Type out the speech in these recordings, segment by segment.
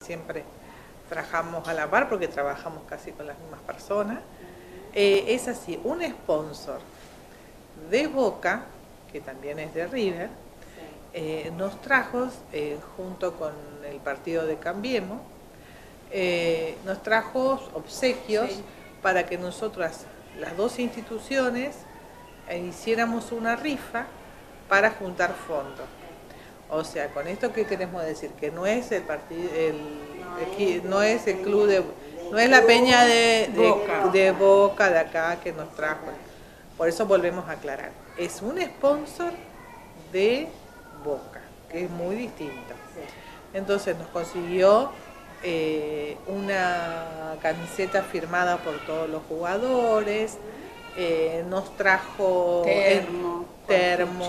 Siempre trabajamos a la par porque trabajamos casi con las mismas personas. Es así, un sponsor de Boca, que también es de River, nos trajo, junto con el partido de Cambiemos, nos trajo obsequios para que nosotras, las dos instituciones, hiciéramos una rifa para juntar fondos. O sea, con esto ¿qué queremos decir? Que no es el partido, no es el club no es la peña de Boca de acá que nos trajo. Por eso volvemos a aclarar. Es un sponsor de Boca, que es muy distinto. Entonces nos consiguió una camiseta firmada por todos los jugadores, nos trajo termo,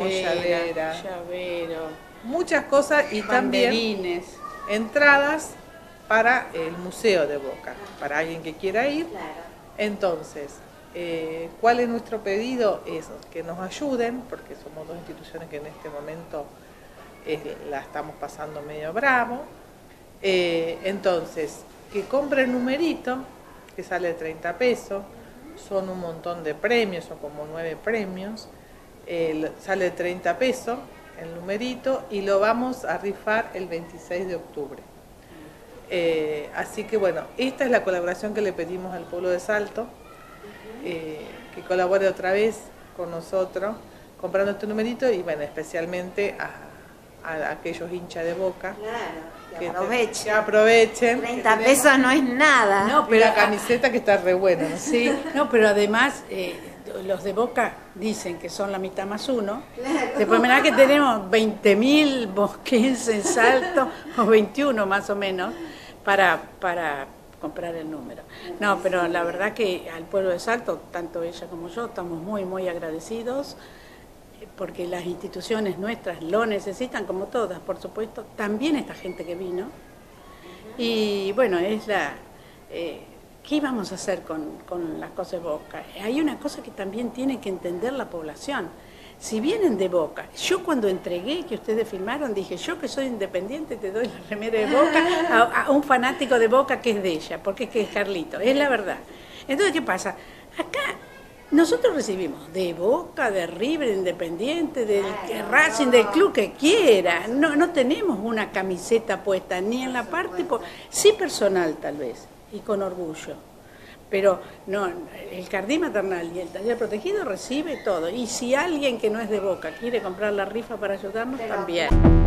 llavero, muchas cosas y también entradas para el Museo de Boca, para alguien que quiera ir. Entonces, ¿cuál es nuestro pedido? Es que nos ayuden, porque somos dos instituciones que en este momento la estamos pasando medio bravo. Entonces, que compren numerito, que sale 30 pesos, son un montón de premios, son como 9 premios, sale 30 pesos el numerito y lo vamos a rifar el 26 de octubre. Así que bueno, esta es la colaboración que le pedimos al pueblo de Salto, que colabore otra vez con nosotros comprando este numerito y bueno, especialmente a aquellos hinchas de Boca. Claro, que aprovechen. 30 pesos no es nada. No, pero la camiseta que está re buena, ¿no? Sí, no, pero además los de Boca dicen que son la mitad más uno. Claro. Después mirá que tenemos 20.000 boquenses en Salto, o 21 más o menos, para comprar el número. No, pero la verdad que al pueblo de Salto, tanto ella como yo, estamos muy agradecidos, porque las instituciones nuestras lo necesitan, como todas, por supuesto, también esta gente que vino. Y bueno, es ¿qué íbamos a hacer con las cosas de Boca? Hay una cosa que también tiene que entender la población. Si vienen de Boca, yo cuando entregué, que ustedes firmaron, dije, yo que soy independiente te doy la remera de Boca a un fanático de Boca que es de ella, porque es que es Carlito, es la verdad. Entonces, ¿qué pasa? Acá nosotros recibimos de Boca, de River, Independiente, del Racing, del club que quiera. No tenemos una camiseta puesta, ni en la parte, sí personal tal vez, y con orgullo. Pero no, el jardín maternal y el taller protegido recibe todo. Y si alguien que no es de Boca quiere comprar la rifa para ayudarnos, también.